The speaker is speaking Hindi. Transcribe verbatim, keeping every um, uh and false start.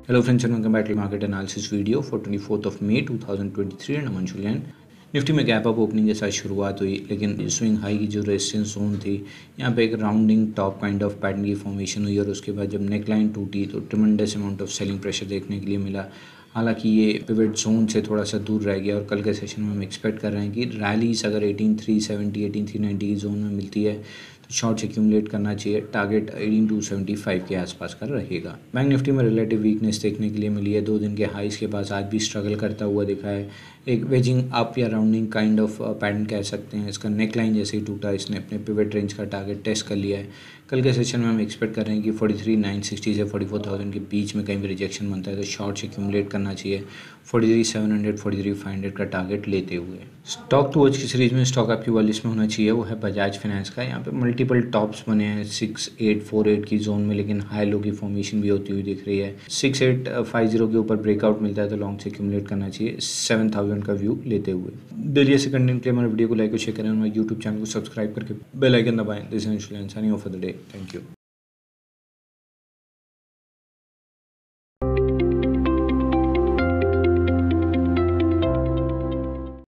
Hello friends and welcome back to market analysis video for twenty-fourth of May two thousand twenty-three and Aman Julian. Nifty में गैप अप ओपनिंग के साथ शुरुआत हुई, लेकिन स्विंग हाई की जो रेजिस्टेंस जोन थी यहाँ पे एक rounding top kind of pattern की फॉर्मेशन हुई और उसके बाद जब नेक लाइन टूटी तो tremendous amount of selling pressure देखने के लिए मिला। हालांकि ये पिवट जोन से थोड़ा सा दूर रह गया और कल के सेशन में हम एक्सपेक्ट कर रहे हैं कि रैलीज अगर eighteen three seventy eighteen three ninety की जोन में मिलती है तो शॉर्ट्स एक्यूमुलेट करना चाहिए। Target eighteen two seventy five के आसपास का रहेगा। बैंक निफ्टी में रिलेटिव वीकनेस देखने के लिए मिली है। दो दिन के हाइस के पास आज भी स्ट्रगल करता हुआ दिखा है। एक वेजिंग अप या राउंडिंग काइंड ऑफ पैटर्न कह सकते हैं। इसका नेक लाइन जैसे ही टूटा इसने अपने पिवट रेंज का टारगेट टेस्ट कर लिया है। कल के सेशन में हम एक्सपेक्ट कर रहे हैं कि फोर्टी थ्री नाइन सिक्सटी से फोर्टी फोर थाउजेंड के बीच में कहीं भी रिजेक्शन बनता है तो शॉर्ट्स एक्यूमुलेट करना चाहिए। Forty three seven hundred forty three five hundred का टारगेट लेते हुए स्टॉक टू वॉच की सीरीज में स्टॉक आपकी वॉच लिस्ट में होना चाहिए वो है बजाज फाइनेंस का। यहाँ पे मल्टीपल टॉप्स बने हैं सिक्स एट फोर एट की जोन में, लेकिन हाई लो की फॉर्मेशन भी होती हुई दिख रही है। सिक्स एट फाइव जीरो के ऊपर ब्रेकआउट मिलता है तो लॉन्ग से एक्यूमुलेट करना चाहिए सेवन थाउजेंड का व्यू लेते हुए। डेली ऐसे कंटेंट के लिए हमारे वीडियो को लाइक और शेयर करें और हमारे यूट्यूब चैनल को सब्सक्राइब करके बेल आइकन दबाएं। This is signing off for the day. Thank you.